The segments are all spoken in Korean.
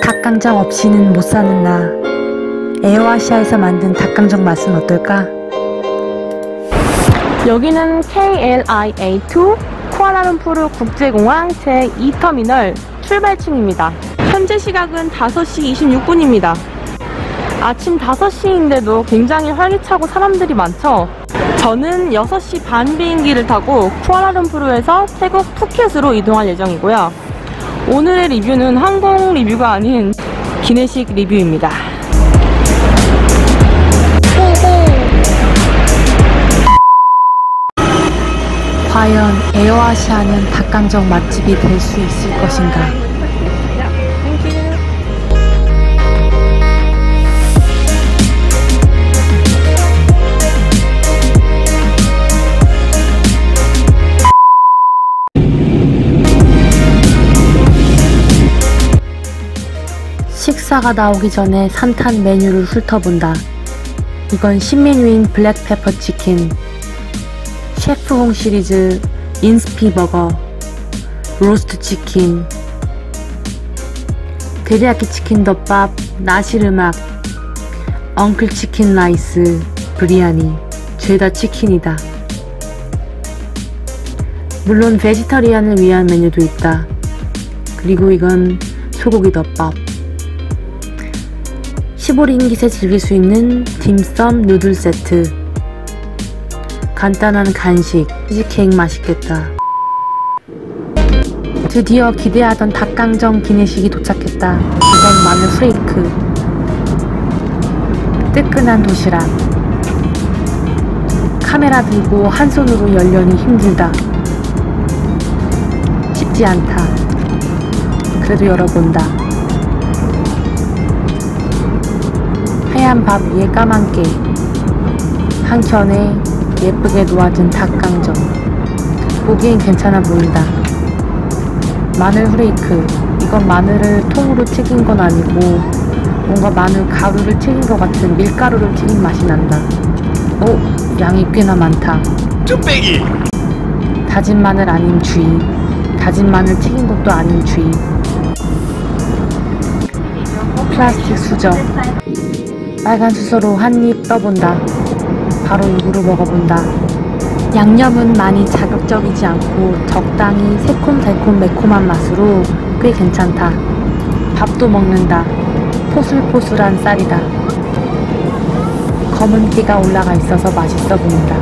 닭강정 없이는 못 사는 나. 에어아시아에서 만든 닭강정 맛은 어떨까? 여기는 KLIA2 쿠알라룸푸르 국제공항 제2터미널 출발층입니다. 현재 시각은 5시 26분입니다. 아침 5시인데도 굉장히 활기차고 사람들이 많죠? 저는 6시 반 비행기를 타고 쿠알라룸푸르에서 태국 푸켓으로 이동할 예정이고요. 오늘의 리뷰는 항공 리뷰가 아닌 기내식 리뷰입니다. 과연 에어아시아는 닭강정 맛집이 될 수 있을 것인가? 식사가 나오기 전에 산탄 메뉴를 훑어본다. 이건 신메뉴인 블랙페퍼 치킨, 셰프홍 시리즈 인스피 버거, 로스트 치킨, 데리야끼 치킨 덮밥, 나시르막, 엉클 치킨 라이스, 브리아니, 죄다 치킨이다. 물론 베지터리안을 위한 메뉴도 있다. 그리고 이건 소고기 덮밥. 15링깃에 즐길 수 있는 딤섬 누들 세트. 간단한 간식, 치즈케이크 맛있겠다. 드디어 기대하던 닭강정 기내식이 도착했다. 이건 마늘 프레이크, 뜨끈한 도시락. 카메라 들고 한 손으로 열려니 힘들다. 쉽지 않다. 그래도 열어본다. 하얀 밥 위에 까만 깨, 한켠에 예쁘게 놓아진 닭강정. 보기엔 괜찮아 보인다. 마늘 후레이크. 이건 마늘을 통으로 튀긴 건 아니고 뭔가 마늘 가루를 튀긴 것 같은 밀가루를 튀긴 맛이 난다. 오! 양이 꽤나 많다. 쭈빼기! 다진 마늘 아닌 주의. 다진 마늘 튀긴 것도 아닌 주의. 플라스틱 수저. 빨간 수저로 한 입 떠본다. 바로 입으로 먹어본다. 양념은 많이 자극적이지 않고 적당히 새콤달콤 매콤한 맛으로 꽤 괜찮다. 밥도 먹는다. 포슬포슬한 쌀이다. 검은기가 올라가 있어서 맛있어 보인다.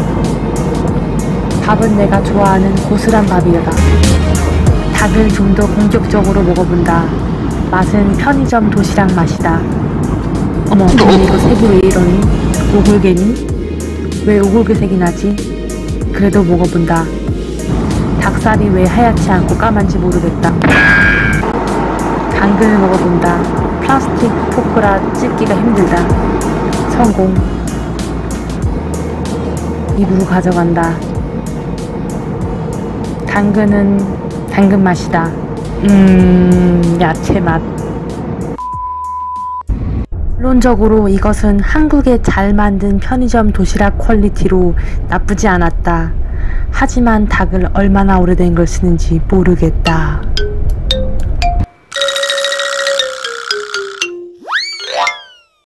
밥은 내가 좋아하는 고슬한 밥이다. 닭을 좀 더 본격적으로 먹어본다. 맛은 편의점 도시락 맛이다. 어머, 근데 이거 색이 왜 이러니? 오골개니? 왜 오골개색이 나지? 그래도 먹어본다. 닭살이 왜 하얗지 않고 까만지 모르겠다. 당근을 먹어본다. 플라스틱 포크라 찢기가 힘들다. 성공. 입으로 가져간다. 당근은 당근 맛이다. 야채 맛. 결론적으로 이것은 한국에 잘 만든 편의점 도시락 퀄리티로 나쁘지 않았다. 하지만 닭을 얼마나 오래된 걸 쓰는지 모르겠다.